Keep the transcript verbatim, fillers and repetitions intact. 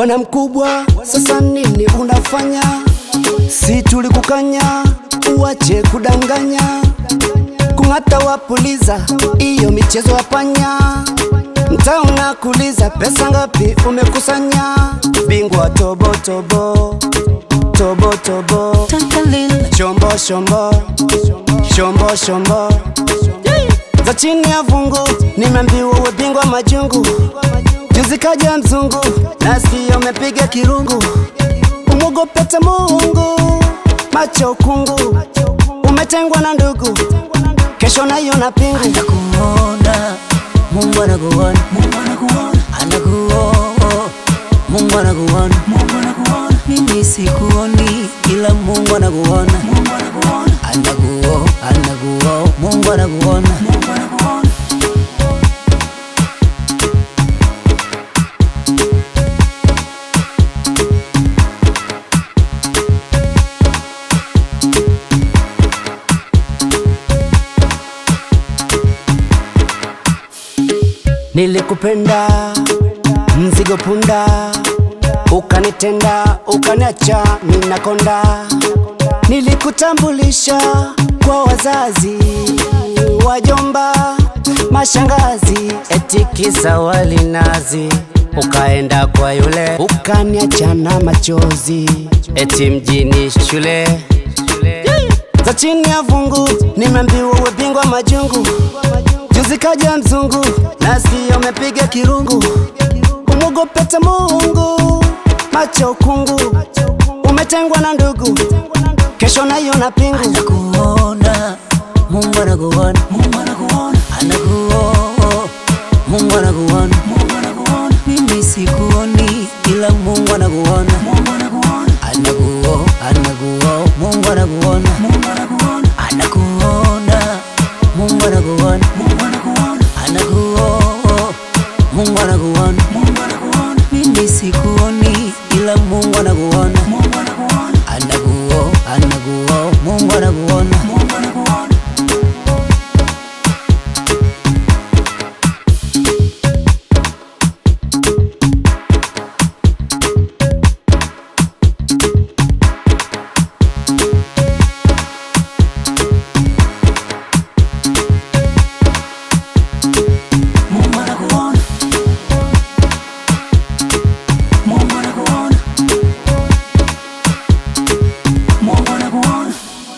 Bwana mkubwa, sasa nini unafanya? Si tulikukanya uache kudanganya, kungata wapuliza iyo michezo ya panya. Mtaa unakuliza pesa ngapi umekusanya? Bingwa tobo tobo tobo tobo, shombo shombo shombo shombo, za chini ya vungu nimeambiwa uwe bingwa majungu. Juzi kaja mzungu nasikia umepiga kirungu, umogopeta Mungu macho ukungu, umetengwa na ndugu kesho na hiyo na pingu. Anakuona Mungu anakuona, Mungu anakuona, anakuona Mungu anakuona, Mungu anakuona. Mimi sikuoni ila Mungu anakuona, Mungu anakuona, anakuona, anakuona, Mungu anakuona, Mungu anakuona. Nilikupenda mzigo punda, ukanitenda ukaniacha minakonda. Nilikutambulisha kwa wazazi, wajomba, mashangazi, eti kisa wali nazi. Ukaenda kwa yule ukaniacha na machozi, eti mjini shule za chini ya vungu nimeambiwa uwe bingwa majungu. Juzi kaja mzungu nasikia umepiga kirungu, umogopeta Mungu macho ukungu, umetengwa na ndugu kesho na hiyo na pingu. Anakuona Mungu anakuona, Mungu anakuona, anakuona Mungu anakuona, Mungu anakuona. Mimi sikuoni ila Mungu anakuona, Mungu anakuona, anakuona, anakuona, Mungu anakuona, Mungu anakuona, anakuona Mungu anakuona, Mungu anakuona, anakuona Mungu anakuona, Mungu anakuona. Mimi sikuoni ila Mungu anakuona, Mungu anakuona, anakuona, anakuona, Mungu anakuona.